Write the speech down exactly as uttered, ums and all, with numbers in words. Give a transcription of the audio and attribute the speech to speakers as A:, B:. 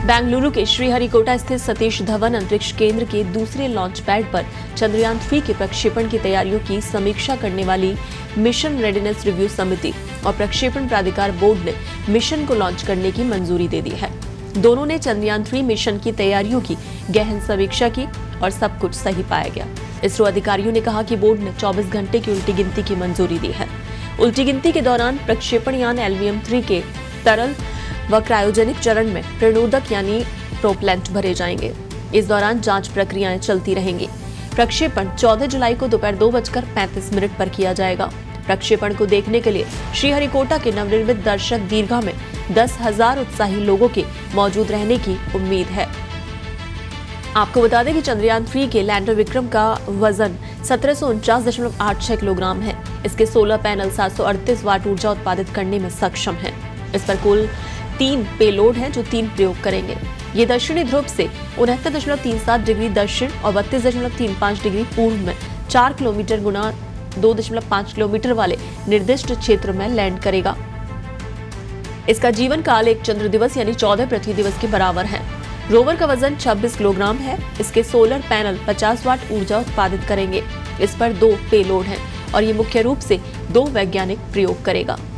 A: बेंगलुरु के श्रीहरिकोटा स्थित सतीश धवन अंतरिक्ष केंद्र के दूसरे लॉन्च पैड पर चंद्रयान थ्री के प्रक्षेपण की तैयारियों की समीक्षा करने वाली मिशन रेडीनेस रिव्यू समिति और प्रक्षेपण प्राधिकार बोर्ड ने मिशन को लॉन्च करने की मंजूरी दे दी है। दोनों ने चंद्रयान थ्री मिशन की तैयारियों की गहन समीक्षा की और सब कुछ सही पाया गया। इसरो अधिकारियों ने कहा कि बोर्ड ने चौबीस घंटे की उल्टी गिनती की मंजूरी दी है। उल्टी गिनती के दौरान प्रक्षेपण यान एल्वियम थ्री के तरल व क्रायोजेनिक चरण में प्रणोदक यानी प्रोपेलेंट भरे जाएंगे। इस दौरान जांच प्रक्रियाएं चलती रहेंगी। प्रक्षेपण चौदह जुलाई को दोपहर दो बजकर पैंतीस मिनट पर किया जाएगा। प्रक्षेपण को देखने के लिए श्रीहरिकोटा के नवनिर्मित दर्शक दीर्घा में दस हजार उत्साही लोगों के मौजूद रहने की उम्मीद है। आपको बता दें कि चंद्रयान थ्री के लैंडर विक्रम का वजन सत्रह सौ उनचास दशमलव आठ छह किलोग्राम है। इसके सोलर पैनल सात सौ अड़तीस वाट ऊर्जा उत्पादित करने में सक्षम है। इस पर कुल तीन पेलोड हैं जो तीन प्रयोग करेंगे। ये दक्षिणी ध्रुव से उनहत्तर दशमलव तीन सात डिग्री दक्षिण और बत्तीस दशमलव तीन पाँच डिग्री पूर्व में चार किलोमीटर गुना दो दशमलव पाँच किलोमीटर वाले निर्दिष्ट क्षेत्र में लैंड करेगा। इसका जीवन काल एक चंद्र दिवस यानी चौदह पृथ्वी दिवस के बराबर है। रोवर का वजन छब्बीस किलोग्राम है। इसके सोलर पैनल पचास वाट ऊर्जा उत्पादित करेंगे। इस पर दो पेलोड हैं और ये मुख्य रूप से दो वैज्ञानिक प्रयोग करेगा।